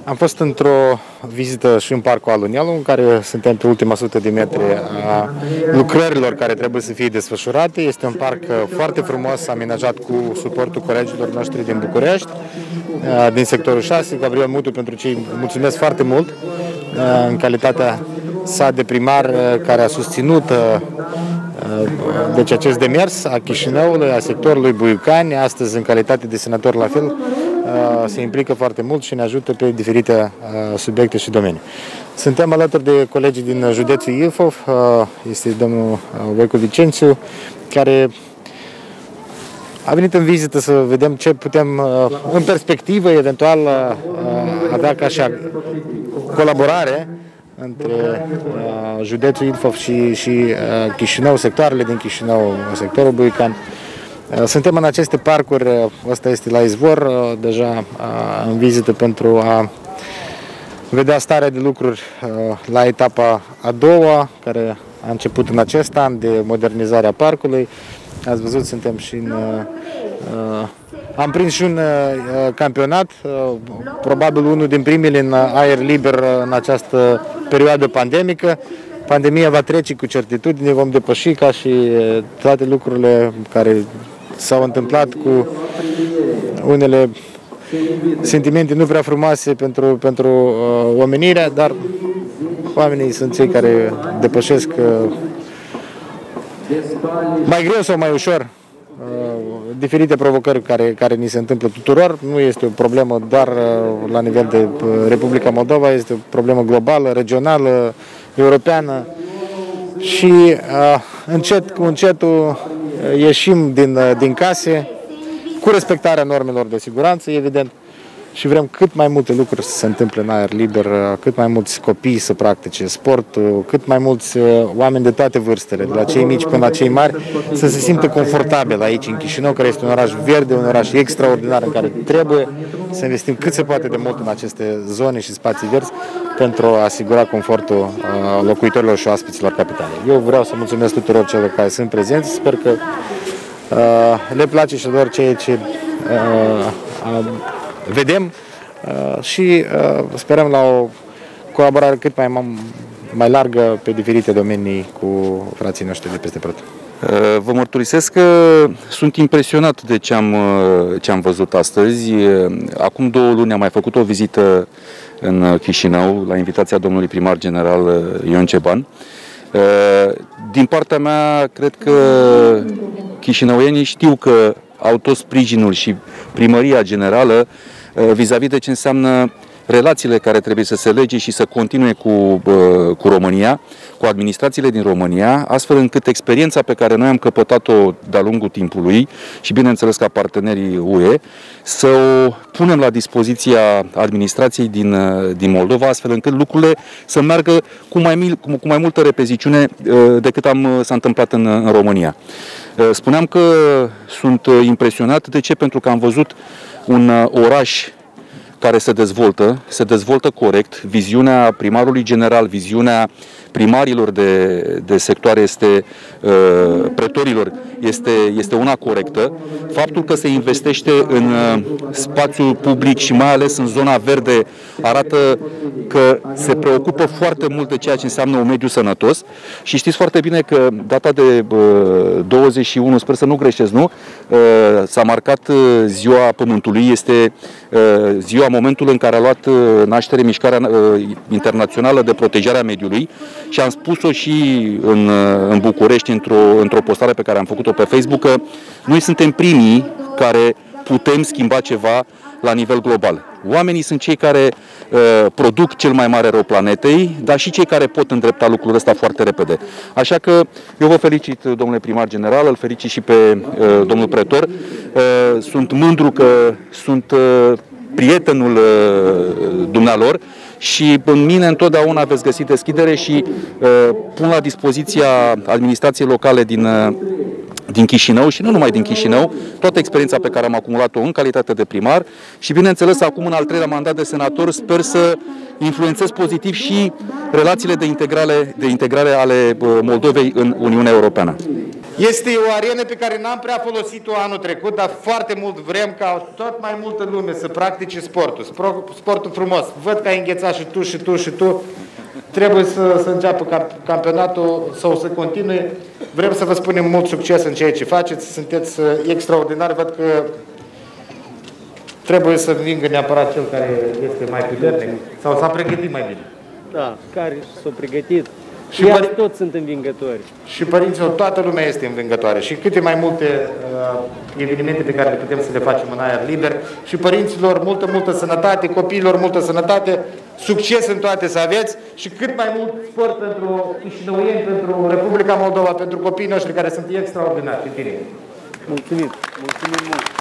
Am fost într-o vizită și în Parcul Alunialu, în care suntem pe ultima 100 de metri a lucrărilor care trebuie să fie desfășurate. Este un parc foarte frumos, amenajat cu suportul colegilor noștri din București, din sectorul 6, Gabriel Mutu, pentru ce îi mulțumesc foarte mult în calitatea sa de primar care a susținut deci acest demers a Chișinăului, a sectorului Buiucani, astăzi în calitate de senator la fel, se implică foarte mult și ne ajută pe diferite subiecte și domenii. Suntem alături de colegii din județul Ilfov, este domnul Voicu Vicențiu, care a venit în vizită să vedem ce putem în perspectivă eventual avea ca și colaborare între județul Ilfov și Chișinău, sectoarele din Chișinău, sectorul Buiucan. Suntem în aceste parcuri, ăsta este la izvor, deja în vizită pentru a vedea starea de lucruri la etapa a doua, care a început în acest an, de modernizare a parcului. Ați văzut, suntem și în... Am prins și un campionat, probabil unul din primele în aer liber în această perioadă pandemică. Pandemia va trece cu certitudine, vom depăși ca și toate lucrurile care s-au întâmplat cu unele sentimente nu prea frumoase pentru omenirea, dar oamenii sunt cei care depășesc mai greu sau mai ușor diferite provocări care ni se întâmplă tuturor. Nu este o problemă doar la nivel de Republica Moldova, este o problemă globală, regională, europeană și încet cu încetul ieșim din case cu respectarea normelor de siguranță, evident, și vrem cât mai multe lucruri să se întâmple în aer liber, cât mai mulți copii să practice sportul, cât mai mulți oameni de toate vârstele, de la cei mici până la cei mari, să se simtă confortabil aici în Chișinău, care este un oraș verde, un oraș extraordinar în care trebuie să investim cât se poate de mult în aceste zone și spații verzi pentru a asigura confortul locuitorilor și oaspeților capitalei. Eu vreau să mulțumesc tuturor celor care sunt prezenți, sper că le place și lor ceea ce vedem și sperăm la o colaborare cât mai largă pe diferite domenii cu frații noștri de peste Prut. Vă mărturisesc că sunt impresionat de ce am văzut astăzi. Acum 2 luni am mai făcut o vizită în Chișinău la invitația domnului primar general Ion Ceban. Din partea mea, cred că chișinăuienii știu că au tot sprijinul și primăria generală vis-a-vis de ce înseamnă relațiile care trebuie să se lege și să continue cu România, cu administrațiile din România, astfel încât experiența pe care noi am căpătat-o de-a lungul timpului și bineînțeles ca partenerii UE, să o punem la dispoziția administrației din Moldova, astfel încât lucrurile să meargă cu mai multă repeziciune decât s-a întâmplat în România. Spuneam că sunt impresionat. De ce? Pentru că am văzut un oraș care se dezvoltă corect. Viziunea primarului general, viziunea primarilor de sectoare pretorilor este una corectă. Faptul că se investește în spațiul public și mai ales în zona verde arată că se preocupă foarte mult de ceea ce înseamnă un mediu sănătos și știți foarte bine că data de 21, sper să nu greșesc, nu? S-a marcat Ziua Pământului, este ziua, momentul în care a luat naștere mișcarea internațională de protejare a mediului și am spus-o și în București într-o postare pe care am făcut-o pe Facebook, că noi suntem primii care putem schimba ceva la nivel global. Oamenii sunt cei care produc cel mai mare rău planetei, dar și cei care pot îndrepta lucrul ăsta foarte repede. Așa că eu vă felicit, domnule primar general, îl felicit și pe domnul pretor. Sunt mândru că sunt prietenul dumnealor și în mine întotdeauna veți găsi deschidere și pun la dispoziția administrației locale din Chișinău și nu numai din Chișinău, toată experiența pe care am acumulat-o în calitate de primar și, bineînțeles, acum în al 3-lea mandat de senator sper să influențez pozitiv și relațiile de integrare ale Moldovei în Uniunea Europeană. Este o arenă pe care n-am prea folosit-o anul trecut, dar foarte mult vrem ca tot mai multă lume să practice sportul. Sportul frumos. Văd că ai înghețat și tu, și tu, și tu. Trebuie să înceapă campionatul sau să continue. Vrem să vă spunem mult succes în ceea ce faceți. Sunteți extraordinari. Văd că trebuie să învingă neapărat cel care este mai puternic sau s-a pregătit mai bine. Da, care s-a pregătit. Și toți sunt învingători. Și părinților, toată lumea este învingătoare. Și câte mai multe evenimente pe care le putem să le facem în aer liber. Și părinților, multă sănătate, copiilor, multă sănătate, succes în toate să aveți și cât mai mult sport pentru chișinăuieni, pentru Republica Moldova, pentru copiii noștri care sunt extraordinari și tineri. Mulțumim mult!